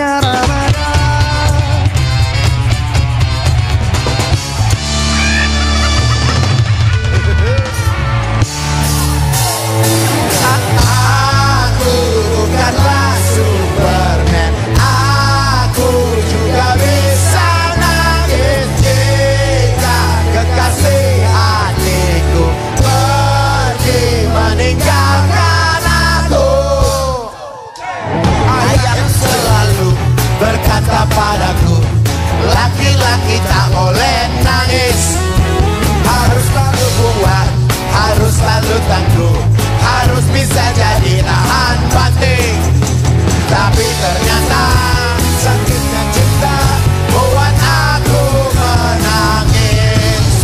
bukanlah Superman, aku juga bisa nangis jika kekasih hatiku pergi meninggalkan aku. Ayah selalu berkata padaku, laki-laki tak boleh nangis, harus selalu kuat, harus selalu tangguh, harus bisa jadi tahan banting. Tapi ternyata sakitnya cinta buat aku menangis.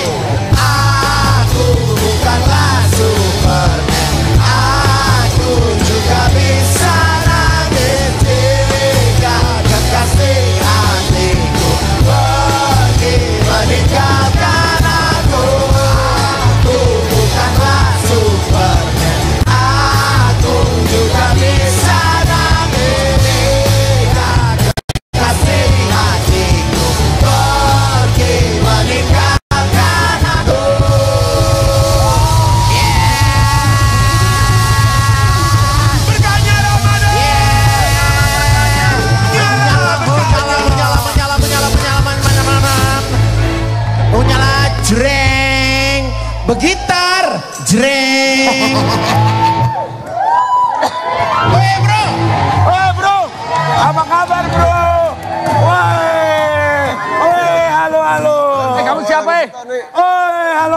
Aku bukanlah Superman, aku juga bisa nangis jika kekasih hatiku pergi meninggalkan aku. Aku bukanlah Superman, aku juga bisa nangis jika kekasih hatiku pergi meninggalkan aku. Berkahnya Ramadan. Menyala, jreng, begitar, jreng. Woi bro, Apa kabar bro? Woi, halo. Kamu siapa Halo.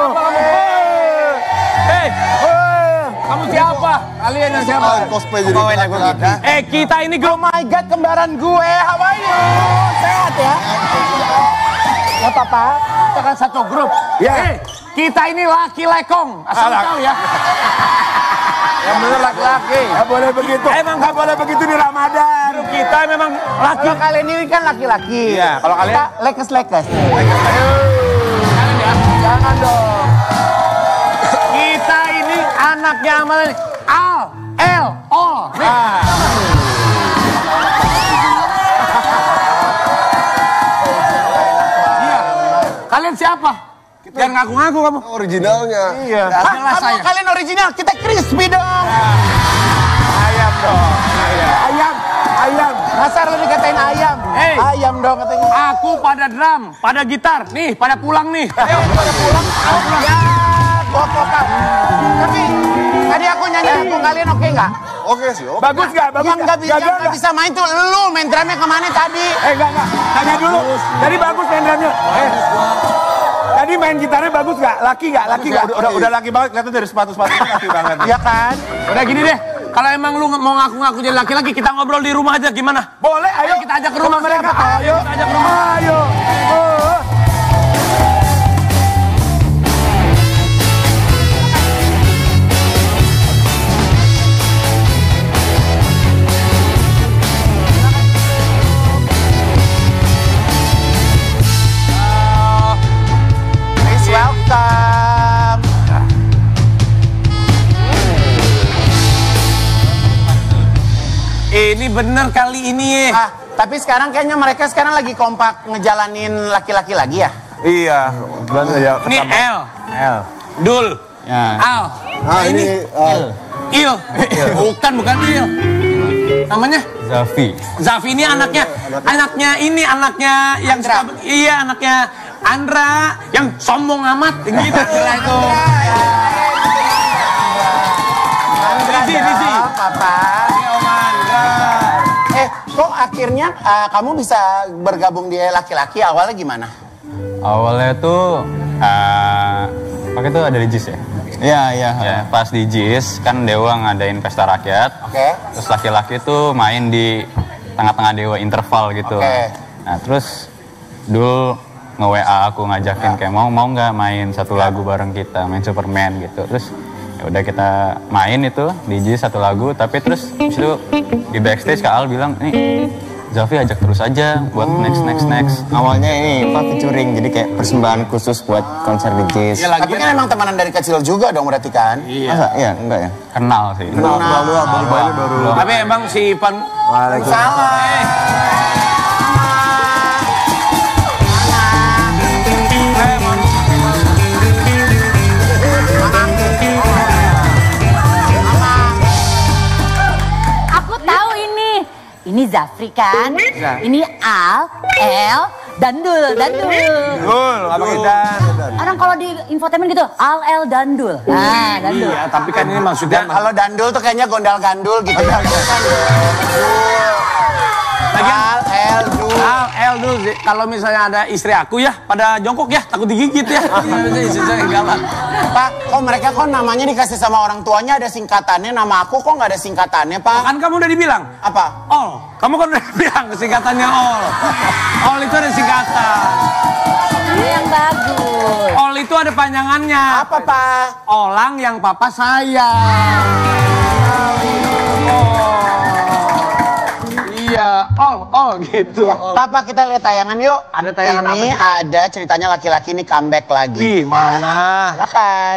Kamu siapa? Kalian yang siapa? Cosplay jadi kita. Kita ini grup. oh my god, kembaran gue, how are you? Sehat ya? Gak apa-apa, kita kan satu grup. Ya. Kita ini laki lekong. Asal tahu ya. Yang bener laki-laki. Gak boleh begitu. Emang gak boleh begitu di Ramadan. Grup kita memang laki. Kalau kalian ini kan laki-laki. Iya, kalau kalian? Kita lekes-lekes. Jangan ya. Jangan dong. Kita ini anaknya Amal. Al, El, Ol. Iya. Kalian siapa? Jangan ngaku-ngaku kamu. Originalnya. Iya. Jelas saya. Kalian original, kita crispy dong. Ayam dong. Ayam. Masa lu dikatain ayam? Hey. Ayam dong katanya. Aku pada drum, pada gitar. Nih, pada pulang nih. Ayo, pada pulang. Ya, gopokan. Tapi tadi aku nyanyi lagu kalian oke nggak? Oke sih. Bagus gak? Yang nggak bisa main tuh lu, main drumnya kemana tadi? Enggak. Tanya dulu. Tadi bagus main drumnya. Tadi main gitarnya bagus gak? Laki gak? Udah laki banget. Kelihatan dari sepatu-sepatu laki banget. Ya kan? Udah gini deh. Kalau emang lu mau ngaku-ngaku jadi laki-laki, kita ngobrol di rumah aja gimana? Boleh, ayo. Kita ajak ke rumah mereka. Ayo. Kita ajak ke rumah. Ayo. Please welcome. Ini bener kali ini. Tapi sekarang kayaknya mereka sekarang lagi kompak ngejalanin laki-laki lagi ya? Iya. Bener ya. Ini El, L. Dul, Ya. Al. Ini Il. Bukan Il. Namanya? Zafi ini anaknya yang Andra. anaknya Andra yang sombong amat gitu lah itu. Rizi. Papa. Om Andra. Kok akhirnya kamu bisa bergabung di laki-laki, awalnya gimana? Awalnya tuh pakai tuh ada di JIS ya? Iya. Ya, pas di JIS kan Dewa ngadain pesta rakyat. Oke. Terus laki-laki tuh main di tengah-tengah Dewa interval gitu. Oke. Nah terus dulu nge-WA aku ngajakin kayak mau nggak main satu lagu bareng kita, main Superman gitu. Terus ya udah kita main itu di JIS satu lagu, tapi terus habis itu di backstage Kak Al bilang nih Zafri ajak terus aja buat next. Awalnya ini Pak featuring, jadi kayak persembahan khusus buat konser di Jazz. Ya lagi Tapi kan emang temenan dari kecil juga dong berarti kan? Masa? Iya, enggak ya? Kenal sih. baru. tapi emang si Ipan Aku tahu ini. Ini Zafri kan? Ini Al, El, Dandul. Abang Edan. Orang kalau di infotainment gitu, Al, El, Dandul. Nah, Dandul. iya, tapi kan ini maksudnya Kalau dandul tuh kayaknya gondal gandul gitu. El dulu sih. Kalau misalnya ada istri aku ya, pada jongkok ya, takut digigit ya. Istri saya galak. Pak, kok mereka kok namanya dikasih sama orang tuanya ada singkatannya, nama aku kok nggak ada singkatannya, Pak? Kan kamu udah dibilang. Apa? All. Kamu kan udah bilang singkatannya all. All itu ada singkatan. Ini yang bagus. All itu ada panjangannya. Apa, Pak? Orang yang papa sayang. Oh. Iya, all gitu. Papa kita lihat tayangan yuk. Ada tayangan ini ada ceritanya laki-laki ini comeback lagi. Di mana? Silakan.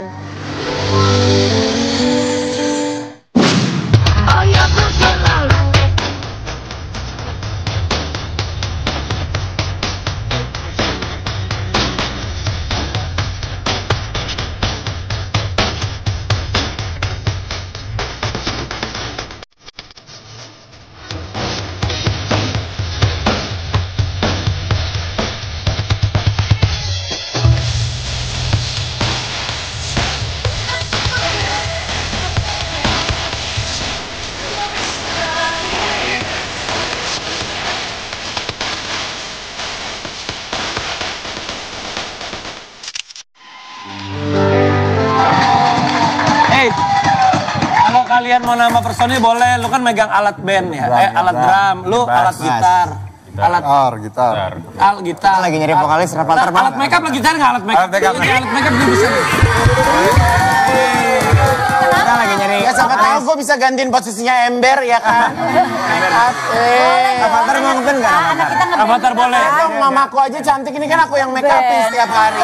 Kalau kalian mau nama personil boleh, lu kan megang alat band ya, alat drum, lu alat gitar, Gitar. alat gitar. Lagi nyari vokalis Rafathar Bang. Alat makeup lagi cari nggak alat makeup? Alat makeup juga bisa. Kita lagi nyari. Ya siapa tahu gue bisa gantiin posisinya ember ya kan? Rafathar mau ngeband nggak? Anak kita ngeband Avatar juga, boleh. kan? Dong mamaku aja cantik ini kan aku yang make upin setiap hari.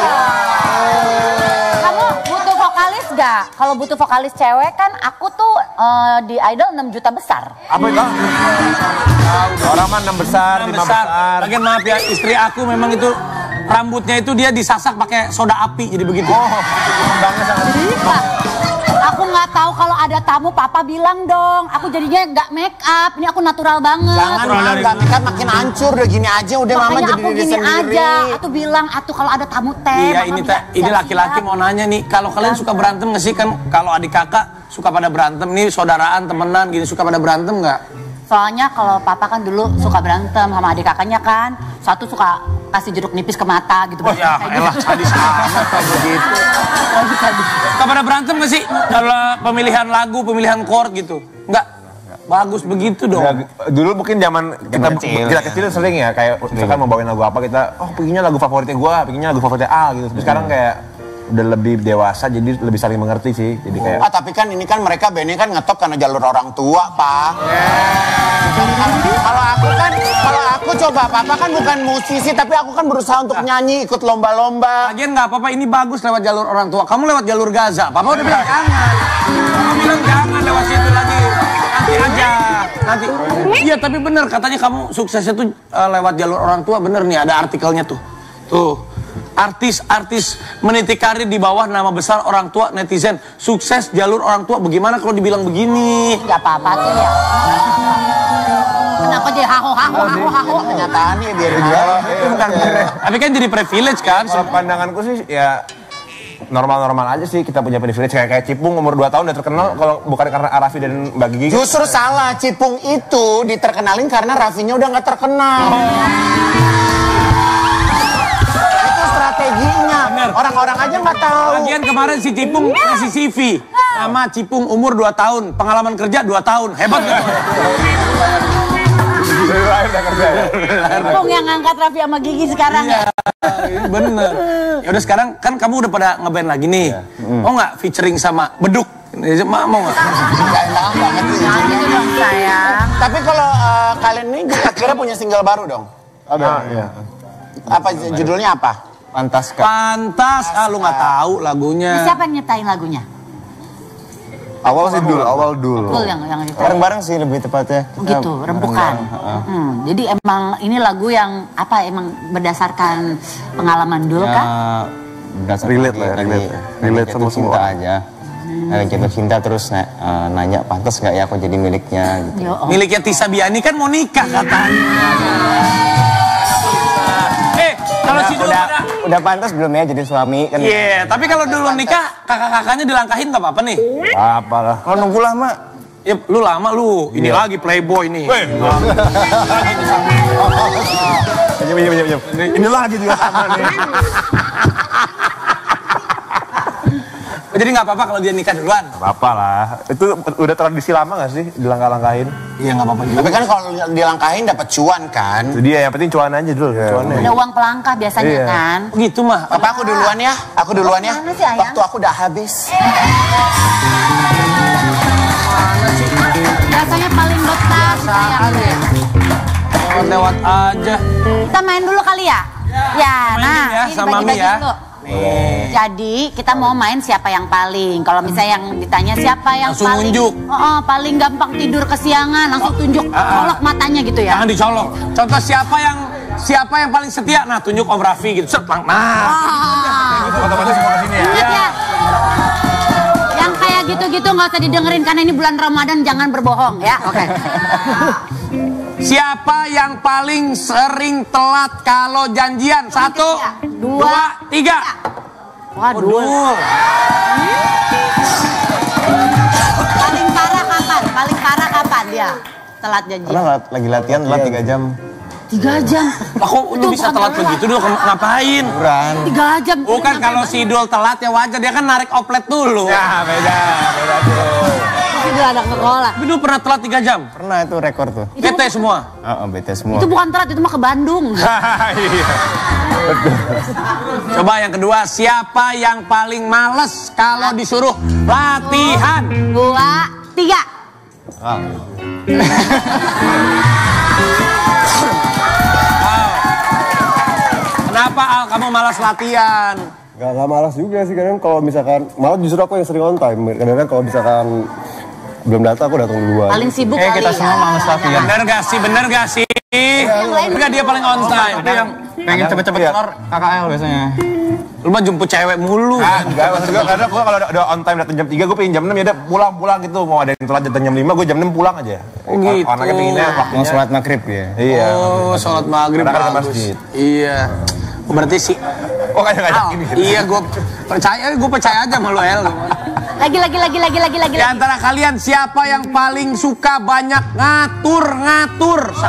Kamu butuh vokalis gak? Kalau butuh vokalis cewek kan aku tuh di Idol 6 juta besar. Apa itu? Orang mah 6 besar, 5 besar. Lagian maaf ya, istri aku memang itu rambutnya itu dia disasak pakai soda api jadi begitu. Kembangnya sangat Iya. Aku nggak tahu kalau ada tamu, papa bilang dong. Aku jadinya nggak make up. Ini aku natural banget. Jangan mah, gak make up makin hancur udah gini aja udah mama Makanya jadi aku diri gini sendiri. aja. Aku bilang, atuh kalau ada tamu teh. Iya, mama ini bisa ini laki-laki siap-siap. mau nanya nih, kalau kalian suka berantem nggak sih? Kan kalau adik kakak suka pada berantem nih, saudaraan, temenan gini, suka pada berantem nggak? Soalnya kalau papa kan dulu suka berantem sama adik kakaknya kan. Satu suka kasih jeruk nipis ke mata gitu. Oh ya, elah sadis amat kayak begitu. Suka pada berantem nggak sih? Kalau pemilihan lagu, pemilihan chord gitu? Nggak? Bagus begitu dong. Dulu mungkin zaman kita kecil sering ya kayak misalkan mau bawain lagu apa kita pengennya lagu favoritnya gua, pengennya lagu favoritnya A gitu. Tapi sekarang kayak udah lebih dewasa jadi lebih saling mengerti sih. Jadi kayak Tapi kan ini kan mereka bandnya kan ngetop karena jalur orang tua, Pak. Kalau aku coba, Papa kan bukan musisi tapi aku kan berusaha untuk nyanyi, ikut lomba-lomba. Lagian nggak apa-apa, ini bagus lewat jalur orang tua. Kamu lewat jalur Gaza. Papa udah bilang jangan. Kamu bilang jangan lewat situ lagi. Nanti aja. Nanti. Iya tapi bener katanya kamu suksesnya tuh lewat jalur orang tua. Bener nih ada artikelnya tuh. Tuh. Artis-artis meniti karir di bawah nama besar orang tua netizen. Sukses jalur orang tua. Bagaimana kalau dibilang begini? Gak apa-apa tuh ya. Kenapa jadi haho? Kenyataannya biarin aja. Tapi kan jadi privilege kan. kalau pandanganku sih ya normal-normal aja sih kita punya privilege kayak Cipung umur 2 tahun udah terkenal kalau bukan karena Arafi dan Mbak Gigi. Justru salah, Cipung itu diterkenalin karena Raffinya udah nggak terkenal. Itu strateginya. Orang-orang aja nggak tahu. Lagian kemarin si Cipung ngasih CV. Nama Cipung umur 2 tahun. Pengalaman kerja 2 tahun. Hebat gak? Dari lahir udah kerja ya. Pung yang ngangkat Raffi sama Gigi sekarang ya. Bener. Ya udah sekarang kan kamu udah pada ngeband lagi nih. Mau nggak featuring sama Beduk? Ini mau nggak? Gak enak banget sih. Nah, gitu dong sayang. Tapi kalau kalian ini akhirnya punya single baru dong? Ada, iya. Apa judulnya apa? Pantas Kak. Pantas, lu nggak tahu lagunya. Siapa yang nyetain lagunya? Awal sih dulu, awal dulu. Betul yang nyetain. Bareng-bareng sih lebih tepatnya. Oh gitu, rembukan. Jadi emang ini lagu yang apa emang berdasarkan pengalaman dulu kan? Relate lah, relate sama semua aja. Jatuh cinta terus nanya pantas nggak ya aku jadi miliknya gitu. Yo, oh. Miliknya Tisa Biani kan mau nikah katanya. Kalau si dulu Udah pantas belum ya jadi suami kan? Iya, tapi kalau dulu nikah kakak-kakaknya dilangkahin nggak apa-apa nih. Apa lah. Kalau nunggu lama, Ya, lu lama lu. Ini lagi playboy nih. Ini lagi juga sama nih. Jadi nggak apa-apa kalau dia nikah duluan. Apa lah. Itu udah tradisi lama gak sih dilangkah-langkahin? Iya nggak apa-apa juga. Tapi kan kalau dilangkahin dapat cuan kan? Itu dia, yang penting cuan aja dulu. Cuannya. Ada uang pelangkah biasanya Iya. kan? Gitu mah. Papa aku duluan ya, aku duluan ya. Mana sih, Ayang? Waktu aku udah habis. Biasanya paling betah sayang. Lewat aja. Kita main dulu kali ya? Ya, nah ya, ini sama bagi-bagi Mami ya. dulu. Jadi kita mau main siapa yang paling. Kalau misalnya yang ditanya siapa yang Langsung paling, nunjuk. paling gampang tidur kesiangan, langsung tunjuk, colok matanya gitu ya. Jangan dicolok. Contoh siapa yang paling setia? Nah, tunjuk Om Raffi gitu. Set, nah. Otomatis semua kesini ya. Ingat ya. Yang kayak gitu-gitu nggak usah didengerin karena ini bulan Ramadan, jangan berbohong ya. Oke. Siapa yang paling sering telat kalau janjian? 1, 2, 3. Waduh. Paling parah kapan? Paling parah kapan dia telat janji? karena lagi latihan telat 3 jam. 3 jam. Kok lu bisa telat begitu dulu ngapain? Kurang. 3 jam. Bukan kalau si Dul telat ya wajar, dia kan narik oplet dulu. Ya, beda tuh. Itu anak sekolah. Tapi Dul pernah telat 3 jam. Pernah itu rekor tuh. Bete semua. Bete semua. Itu bukan telat, itu mah ke Bandung. Iya. Coba yang kedua, siapa yang paling males kalau disuruh latihan? 2, 3. Kenapa Al kamu malas latihan? Gak malas juga sih, kadang kalau misalkan, malah justru aku yang sering on time. Kadang-kadang kalau misalkan belum datang, aku datang duluan. Paling sibuk kali. Kita semua males latihan. Bener gak sih? Bener gak sih? Enggak, dia paling on time. Tapi yang pengen cepet-cepet keluar KKL biasanya. Lu mah jemput cewek mulu. Enggak, maksud gue kadang gue kalau udah on time datang jam 3, gue pengen jam 6 ya udah pulang gitu. Mau ada yang telat datang jam 5, gue jam 6 pulang aja. Gitu. Anaknya pengennya Mau waktunya. sholat maghrib ya. Iya. Oh, sholat maghrib Karena kan ke bagus. masjid. Iya. Berarti sih. Oh kayak ngajakin gitu. Iya, gue percaya aja sama lu El. Lagi. Di antara kalian siapa yang paling suka banyak ngatur? 1, 2,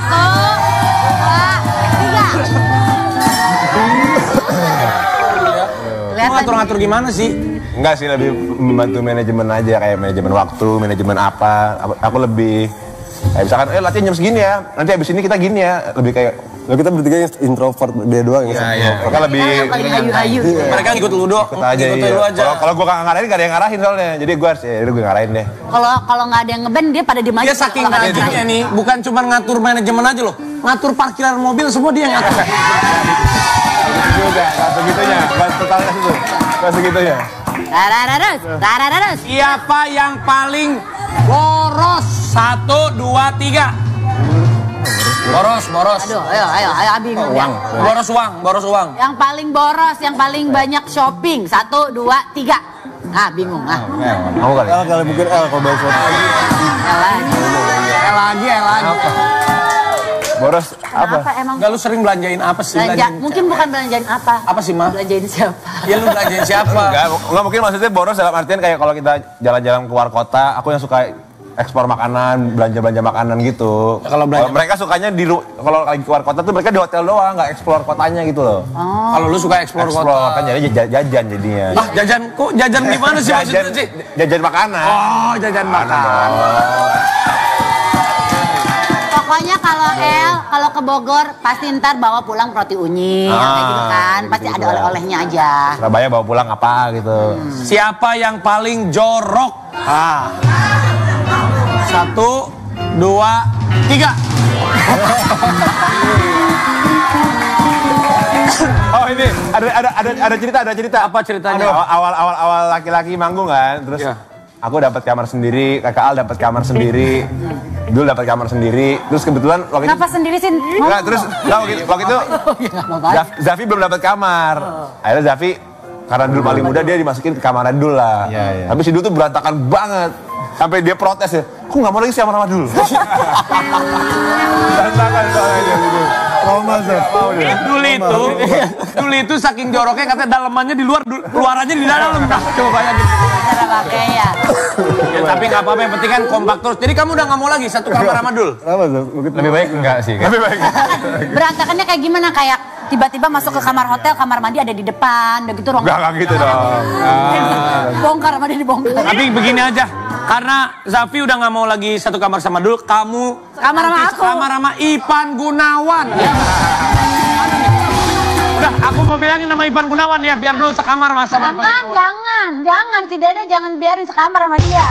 3. Lu ngatur-ngatur gimana sih? Enggak sih, lebih membantu manajemen aja, kayak manajemen waktu, manajemen apa. Aku lebih kayak misalkan latihan jam segini ya, nanti abis ini kita gini ya, lebih kayak Nah, kita bertiga yang introvert, dia doang yang mereka lebih Yang paling hayu-hayu. Mereka ngikut lu doang. ikut aja. Ngikut Iya. lu aja. Kalau gue gak ngarahin, gak ada yang ngarahin soalnya. Jadi gue harus, ya gue ngarahin deh. Kalau nggak ada yang ngeband dia pada diem aja. Dia saking Kalau nggak ada yang rajinnya nih, bukan cuma ngatur manajemen aja loh. Ngatur parkiran mobil semua dia yang ngatur. Juga, gak segitunya. Gak totalnya situ. Gak segitunya. Tarararus. Siapa yang paling boros? 1, 2, 3. Boros. Aduh, ayo bingung ya. Boros uang. Yang paling boros, yang paling banyak shopping. 1, 2, 3. Ah, bingung. Mau kali? Kali mungkin kalau bahas Lagi. Boros apa? Apa emang? Enggak, lu sering belanjain apa sih? Mungkin bukan belanjain apa. Apa sih, Ma? Belanjain siapa? Ya lu belanjain siapa? Enggak mungkin maksudnya boros dalam artian kayak kalau kita jalan-jalan keluar kota, aku yang suka ekspor makanan, belanja makanan gitu. Ya, kalau belanja- mereka sukanya kalau lagi keluar kota tuh mereka di hotel doang, nggak eksplor kotanya gitu loh. Kalau lu suka eksplor Eksplor kota. kan jadi jajan jadinya. Ah, jajan gimana sih maksudnya sih? Jajan makanan. Oh, jajan makan. Pokoknya kalau ke Bogor pasti ntar bawa pulang roti unyil kayak gitu kan. Pasti ada oleh-olehnya aja. Surabaya bawa pulang apa gitu. Siapa yang paling jorok? 1, 2, 3. Oh ini ada cerita. Apa ceritanya? Awal laki-laki manggung kan, terus aku dapat kamar sendiri, Kakak Al dapat kamar sendiri, Dul dapat kamar sendiri, terus kebetulan waktu itu. Kenapa sendiri sih? Enggak, terus waktu itu Zafi belum dapat kamar. Akhirnya Zafi karena Dul paling muda dia dimasukin ke kamar Dul lah. Tapi si Dul tuh berantakan banget. Sampai dia protes ya, aku nggak mau lagi sama Dul. Berantakan soalnya gitu. Dulu itu saking joroknya katanya dalamannya di luar, keluarannya di dalam. Coba bayangin. Cara pakai ya. Ya, tapi nggak apa-apa, yang penting kan kompak terus. Jadi kamu udah nggak mau lagi satu kamar sama Dul? Lebih baik enggak sih? Lebih baik. Berantakannya kayak gimana? Kayak tiba-tiba masuk ke kamar hotel, kamar mandi ada di depan, udah gitu ruang. Enggak gitu dong. Bongkar, mandi dibongkar. Tapi begini aja, karena Zafi udah nggak mau lagi satu kamar sama Dul, kamu kamar sama aku. Kamar sama Ipan Gunawan. Ya. Udah, aku mau bilangin nama Ipan Gunawan ya, biar Dul sekamar sama Jangan, tidaknya jangan biarin sekamar sama dia.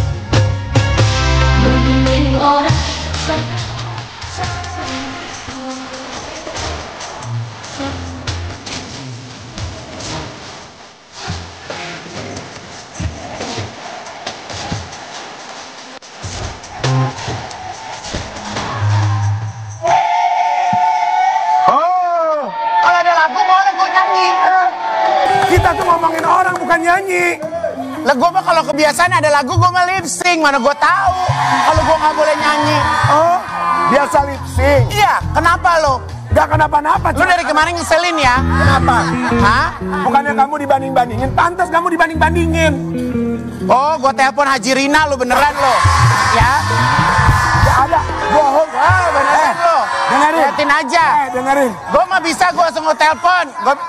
Kita tuh ngomongin orang bukan nyanyi. Lah gue mah kalau kebiasaan ada lagu gue mah lip sync, mana gue tahu kalau gue nggak boleh nyanyi. Oh, biasa lip sync. Iya, kenapa lo? Gak kenapa-napa. Lo dari kemarin ngeselin ya? Kenapa? Hah? Bukannya kamu dibanding-bandingin, pantas kamu dibanding-bandingin. Oh, gue telepon Haji Rina lo beneran lo. Ya? Gak ada, bohong. Ah, beneran lo. Dengerin. Liatin aja. Dengerin. Gue mah bisa, gue langsung nge-telepon.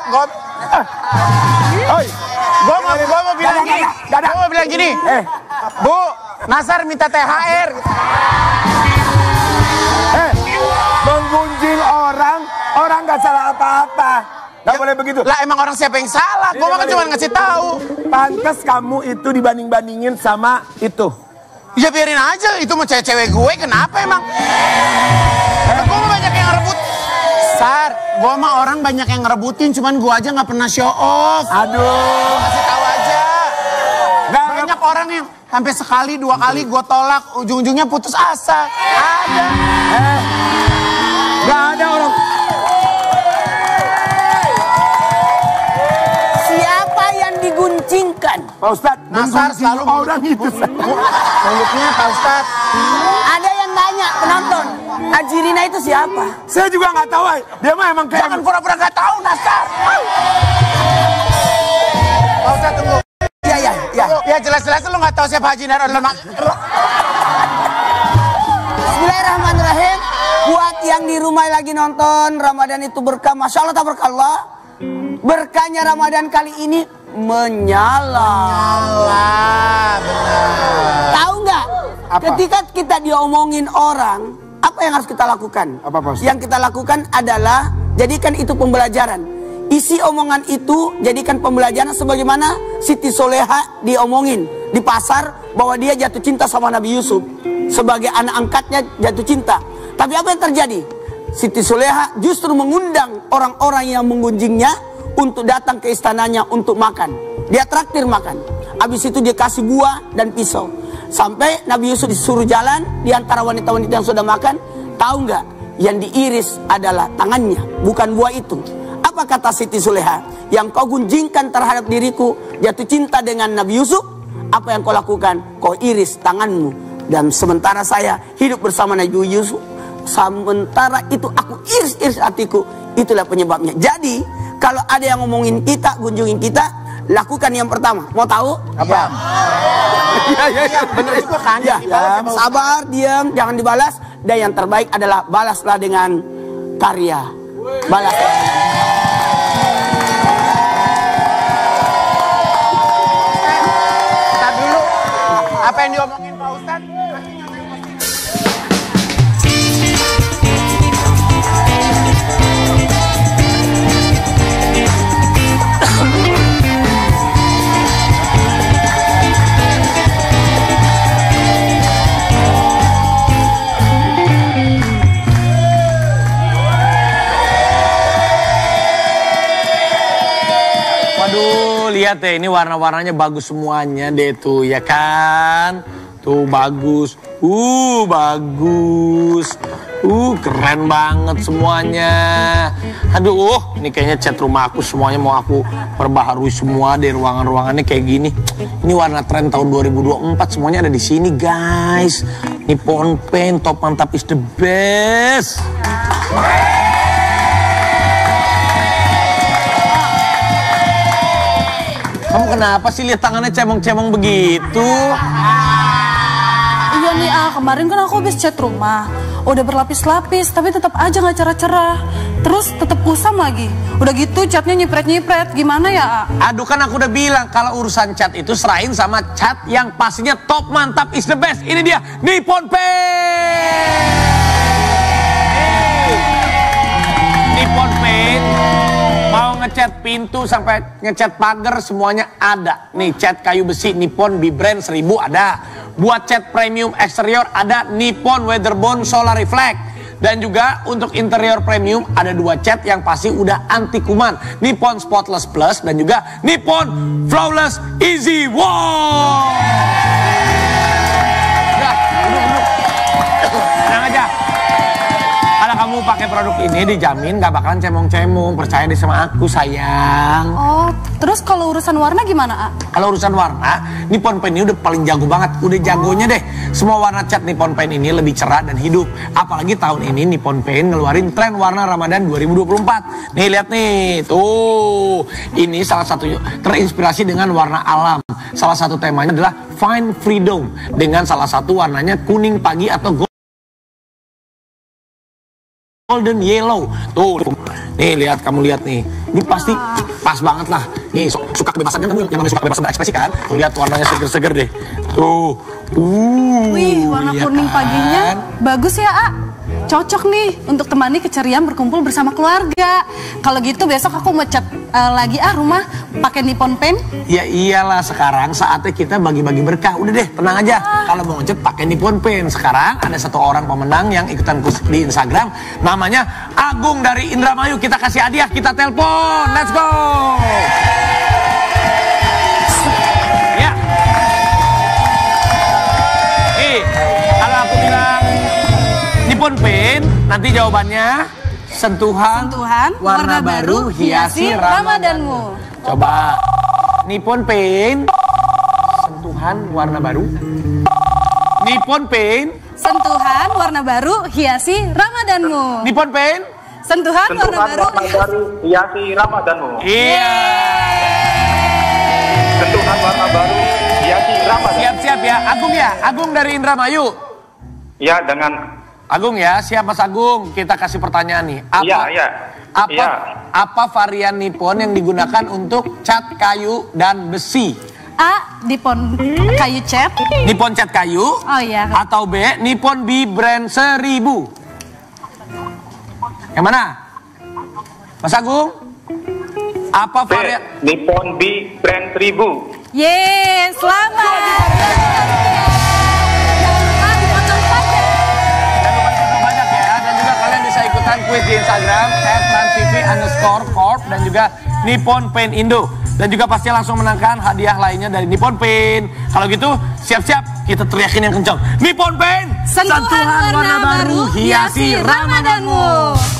Gue mau bilang gini. Gue mau bilang gini. Bu, Nasar minta THR. Menggunjing orang gak salah apa-apa. Gak boleh begitu. Lah emang orang siapa yang salah? Gue kan cuma ngasih tahu. Pantes kamu itu dibanding-bandingin sama itu. Ya biarin aja, itu mau cewek-cewek gue, kenapa emang? Gue mah banyak yang ngerebut. Sar, gue mah orang banyak yang ngerebutin, cuman gue aja gak pernah show off. Aduh. Kasih tahu aja. Banyak orang yang sampai sekali, 2 kali gue tolak, ujung-ujungnya putus asa. Ada. Gak ada orang. Siapa yang diguncingkan? Pak Ustadz, Nasar selalu orang itu. Mulutnya Pak Ustadz. Ada yang nanya penonton, Haji Rina itu siapa? Saya juga nggak tahu. Dia mah emang kayak. Jangan pura-pura nggak tahu, Nasar. Pak Ustadz tunggu. Ya jelas-jelas lu nggak tahu siapa Haji Rina. Bismillahirrahmanirrahim. Buat yang di rumah lagi nonton, Ramadan itu berkah, Masya Allah tabarakallah. Berkahnya Ramadan kali ini menyala. Tahu nggak? Ketika kita diomongin orang, apa yang harus kita lakukan? Yang kita lakukan adalah jadikan itu pembelajaran. Isi omongan itu jadikan pembelajaran sebagaimana Siti Soleha diomongin di pasar bahwa dia jatuh cinta sama Nabi Yusuf. Sebagai anak angkatnya jatuh cinta. Tapi apa yang terjadi? Siti Soleha justru mengundang orang-orang yang menggunjingnya untuk datang ke istananya untuk makan. Dia traktir makan. Habis itu dia kasih buah dan pisau. Sampai Nabi Yusuf disuruh jalan di antara wanita-wanita yang sudah makan. Tahu nggak? Yang diiris adalah tangannya, bukan buah itu. Apa kata Siti Soleha? Yang kau gunjingkan terhadap diriku, jatuh cinta dengan Nabi Yusuf. Apa yang kau lakukan? Kau iris tanganmu. Dan sementara saya hidup bersama Nabi Yusuf, sementara itu aku iris-iris hatiku. Itulah penyebabnya. Jadi kalau ada yang ngomongin kita, kunjungin kita, lakukan yang pertama. Mau tahu? Apa? Ya, benar itu kan. Ya, sabar, diam, jangan dibalas. Dan yang terbaik adalah balaslah dengan karya. Balas. Ntar dulu, apa yang diomongin Pak Ustadz? lihat deh, ini warna-warnanya bagus semuanya deh tuh, ya kan? Tuh bagus. Bagus. Keren banget semuanya. Aduh, ini kayaknya cat rumah aku semuanya mau aku perbaharui semua deh, ruangan-ruangannya kayak gini. Ini warna tren tahun 2024 semuanya ada di sini, guys. Nippon Paint top mantap is the best. Kamu kenapa sih lihat tangannya cemong-cemong begitu? Iya nih kemarin kan aku habis cat rumah. Udah berlapis-lapis tapi tetap aja nggak cerah-cerah. Terus tetap kusam lagi. Udah gitu catnya nyipret-nyipret. Gimana ya Aduh, kan aku udah bilang kalau urusan cat itu serahin sama cat yang pastinya top mantap is the best. Ini dia Nippon Paint. Nippon Paint. Mau ngecat pintu sampai ngecat pagar semuanya ada. Nih cat kayu besi Nippon B-Brand 1000 ada. Buat cat premium eksterior ada Nippon Weatherbond Solar Reflect. Dan juga untuk interior premium ada 2 cat yang pasti udah anti kuman. Nippon Spotless Plus dan juga Nippon Flawless Easy Wash. Udah, duduk. Tenang aja. Kalau kamu pakai produk ini dijamin gak bakalan cemong-cemong. Percaya deh sama aku, sayang. Oh, terus kalau urusan warna gimana, Kalau urusan warna, Nippon Paint ini udah paling jago banget. Udah jagonya deh. Semua warna cat Nippon Paint ini lebih cerah dan hidup. Apalagi tahun ini Nippon Paint ngeluarin tren warna Ramadan 2024. Nih, lihat nih. Tuh. Ini salah satu terinspirasi dengan warna alam. Salah satu temanya adalah Find Freedom. Dengan salah satu warnanya kuning pagi atau golden yellow. Tuh. Nih, lihat, kamu lihat nih. Ini pasti pas banget lah. Nih, suka kebebasan kan kamu, yang namanya suka kebebasan berekspresi kan? Tuh, lihat warnanya seger-seger deh. Tuh. Wih, warna kuning paginya bagus ya, Cocok nih untuk temani keceriaan berkumpul bersama keluarga. Kalau gitu besok aku mau cat lagi rumah pakai Nippon Paint. Ya iyalah, sekarang saatnya kita bagi-bagi berkah. Udah deh, tenang aja. Kalau mau ngecat pakai Nippon Paint. Sekarang ada satu orang pemenang yang ikutan di Instagram. Namanya Agung dari Indramayu. Kita kasih hadiah, kita telepon. Let's go. Ya. Kalau aku bilang Nippon Paint, nanti jawabannya sentuhan warna baru hiasi Ramadanmu. Coba Nippon Paint, sentuhan warna baru. Nippon Paint, sentuhan warna baru hiasi Ramadanmu. Nippon Paint, sentuhan warna baru hiasi Ramadanmu. Iya. Sentuhan warna baru hiasi Ramadan. Siap-siap ya, Agung ya, Agung dari Indramayu. Ya, dengan Agung ya, siap Mas Agung. Kita kasih pertanyaan nih. Apa varian Nippon yang digunakan untuk cat kayu dan besi? A. Nippon kayu cat. Nippon cat kayu. Oh iya. Atau B. Nippon B-Brand 1000. Yang mana? Mas Agung? Apa varian? Nippon B-Brand 1000. Yeay, selamat. Ikutan kuis di Instagram @transtv_corp dan juga Nippon Paint Indo, dan juga pasti langsung menangkan hadiah lainnya dari Nippon Paint. Kalau gitu siap-siap kita teriakin yang kencang, Nippon Paint, sentuhan warna baru hiasi Ramadanmu.